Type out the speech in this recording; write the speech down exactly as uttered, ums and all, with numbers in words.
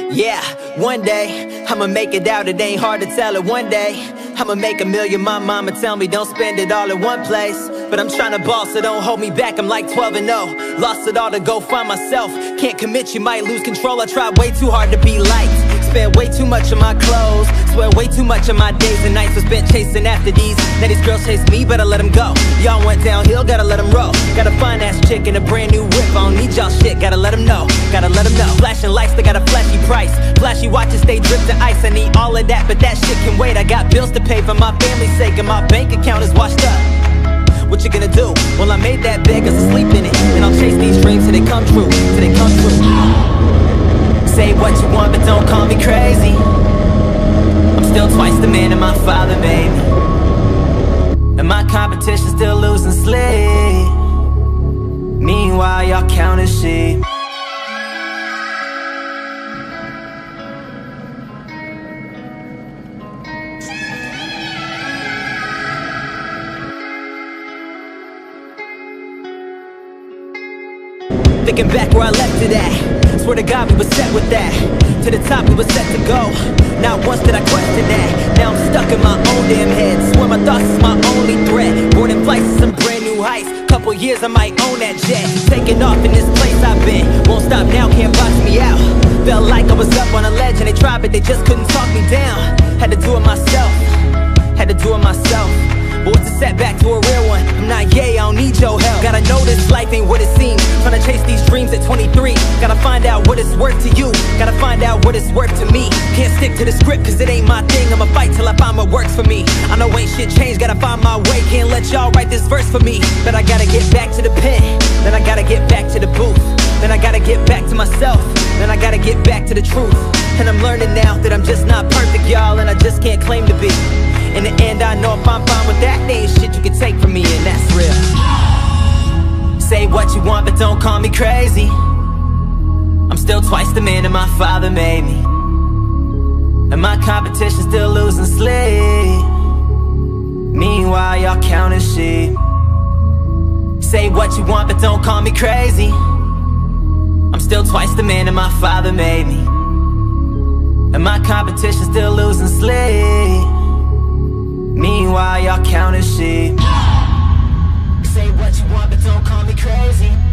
Yeah, one day I'ma make it out, it ain't hard to tell it. One day I'ma make a million, my mama tell me don't spend it all in one place. But I'm tryna ball, so don't hold me back, I'm like twelve and oh. Lost it all to go find myself, can't commit, you might lose control. I tried way too hard to be liked, spent way too much of my clothes, swear way too much of my days and nights was spent chasing after these. Now these girls chase me, but I let them go. Y'all went downhill, gotta let them roll. Got a fine ass chick in a brand new whip, I don't need y'all shit, gotta let them know. Gotta let them know. Flashing lights, they got a flashy price. Flashy watches, they drip to ice. I need all of that, but that shit can wait. I got bills to pay for my family's sake, and my bank account is washed up. What you gonna do? Well, I made that bed cause I sleep in it, and I'll chase these dreams till they come true, till they come true. Say what you want, but don't call me crazy. I'm still twice the man that my father made me, and my competition still losing sleep. Meanwhile, y'all counting sheep. Thinking back where I left it at, swear to God we was set with that. To the top we was set to go, not once did I question that. Now I'm stuck in my own damn head, swear my thoughts is my only threat. Boarding flights to some brand new heights, couple years I might own that jet. Taking off in this place I've been, won't stop now, can't box me out. Felt like I was up on a ledge and they tried but they just couldn't talk me down. Had to do it myself, had to do it myself. But what's a setback to a real one? I'm not yay, I don't need your help. Gotta know this life ain't what it seems, tryna chase these dreams at twenty-three. Gotta find out what it's worth to you, gotta find out what it's worth to me. Can't stick to the script cause it ain't my thing, I'ma fight till I find what works for me. I know ain't shit changed, gotta find my way. Can't let y'all write this verse for me. But I gotta get back to the pen, then I gotta get back to the booth, then I gotta get back to myself, then I gotta get back to the truth. And I'm learning now that I'm just not perfect, y'all, and I just can't claim to be. In the end, I know if I'm fine with that, there ain't shit you can take from me, and that's real. Say what you want, but don't call me crazy. I'm still twice the man that my father made me, and my competition still losing sleep. Meanwhile, y'all counting sheep. Say what you want, but don't call me crazy. I'm still twice the man that my father made me, and my competition still losing sleep. Meanwhile, y'all counting sheep. Say what you want, but don't call me crazy.